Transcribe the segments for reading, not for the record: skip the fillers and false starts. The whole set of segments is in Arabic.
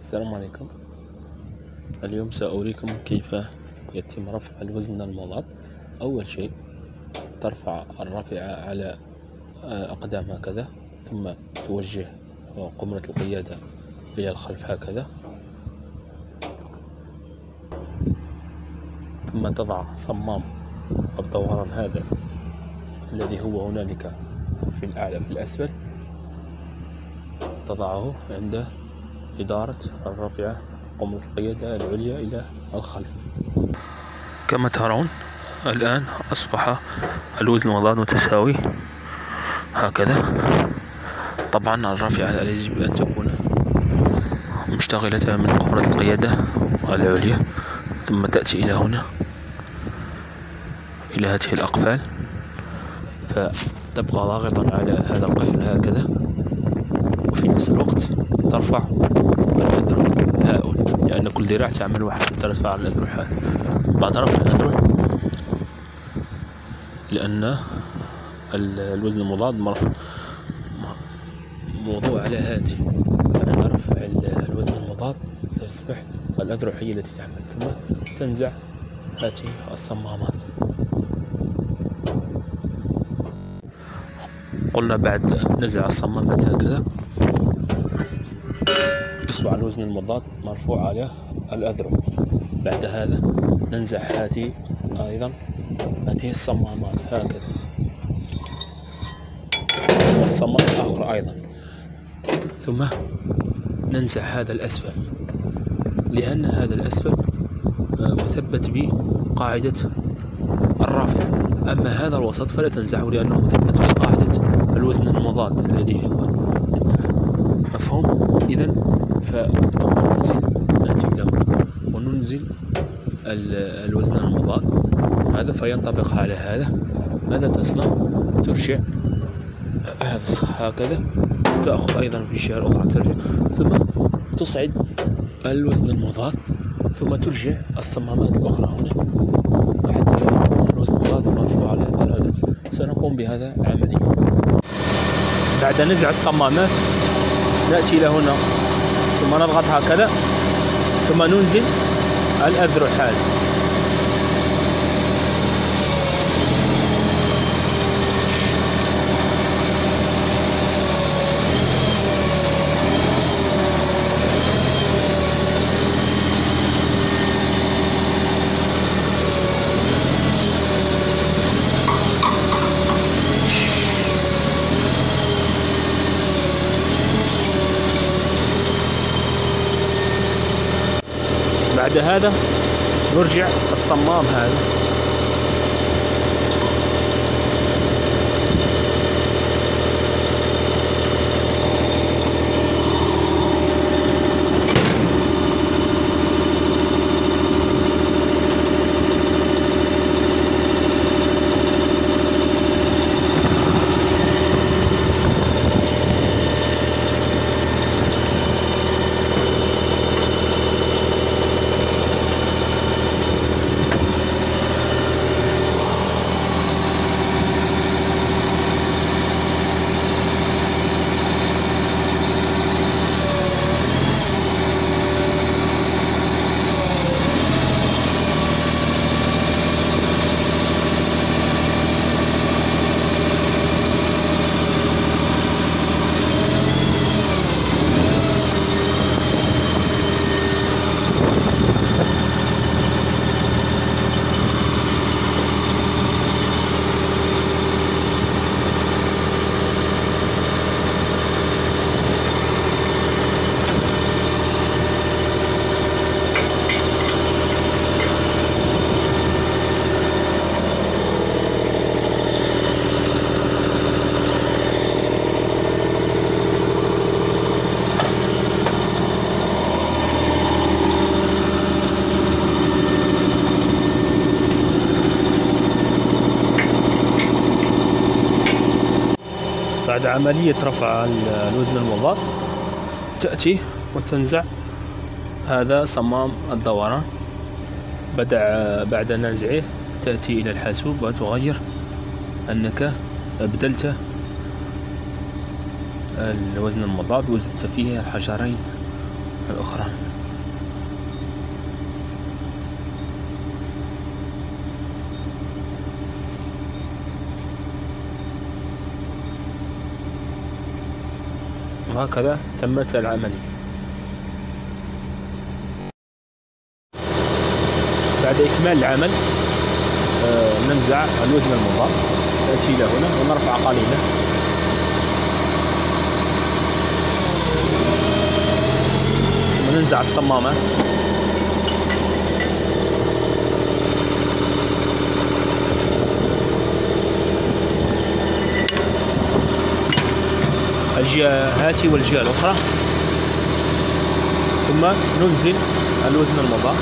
السلام عليكم. اليوم سأريكم كيف يتم رفع الوزن المضاد. أول شيء ترفع الرافعة على أقدام هكذا، ثم توجه قمرة القيادة إلى الخلف هكذا، ثم تضع صمام الدوران هذا الذي هو هنالك في الأعلى في الأسفل، تضعه عند إدارة الرافعة قمرة القيادة العليا إلى الخلف. كما ترون الآن أصبح الوزن المضاد متساوي هكذا. طبعا الرافعة يجب أن تكون مشتغلة من قمرة القيادة العليا، ثم تأتي إلى هنا إلى هذه الأقفال، فتبقى ضاغطا على هذا القفل هكذا، وفي نفس الوقت ترفع الأذرع هؤلاء، لأن كل ذراع تعمل واحد، ترفع الأذرع هذا. بعد رفع الأذرع، لأن الوزن المضاد موضوع على هذه، بعد رفع الوزن المضاد ستصبح الأذرع هي التي تعمل، ثم تنزع هذه الصمامات. قلنا بعد نزع الصمامات هكذا يصبح الوزن المضاد مرفوع على الأذرع. بعد هذا ننزع هذه الصمامات هكذا، والصمام الآخر أيضا، ثم ننزع هذا الأسفل، لأن هذا الأسفل مثبت بقاعدة الرافع، أما هذا الوسط فلا تنزعه لأنه مثبت بقاعدة الوزن المضاد الذي هو مفهوم. إذن نأتي له وننزل الوزن المضاد هذا، فينطبق على هذا تصنع ترجع هذا هكذا، تأخذ أيضا في الجهة الأخرى ترجع، ثم تصعد الوزن المضاد، ثم ترجع الصمامات الأخرى هنا حتى يكون الوزن المضاد مرفوع على هذا. سنقوم بهذا عمليا. بعد نزع الصمامات نأتي إلى هنا، ثم نضغط هكذا، ثم ننزل الأذرع هذه. بعد هذا نرجع الصمام هذا، بعد عملية رفع الوزن المضاد تأتي وتنزع هذا صمام الدوران. بعد نزعه تأتي إلى الحاسوب وتغير أنك أبدلت الوزن المضاد، وزدت فيه حجرين الأخرى. وهكذا تمت العملية. بعد إكمال العمل ننزع الوزن المضاد، نأتي إلى هنا ونرفع قليلا وننزع الصمامات. الجهة هاتي والجهة الأخرى، ثم ننزل الوزن المضاد.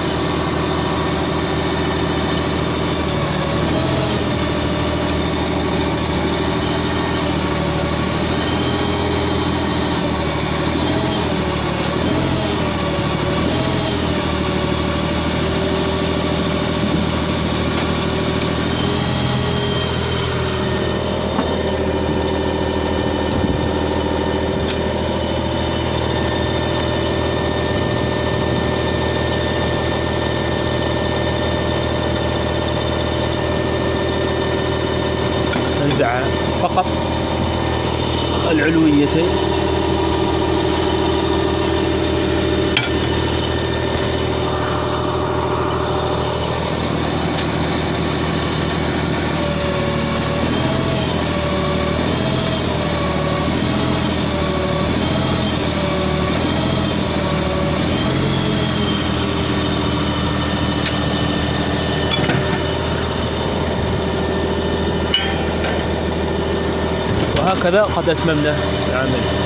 ننزع فقط العلويتين وهكذا قد أتممنا العمل.